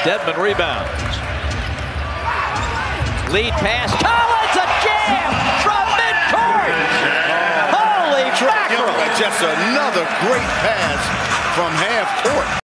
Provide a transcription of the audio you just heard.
Dedmon rebounds. Lead pass. Collins, a jam from midcourt. Holy mackerel. Just another great pass from half court.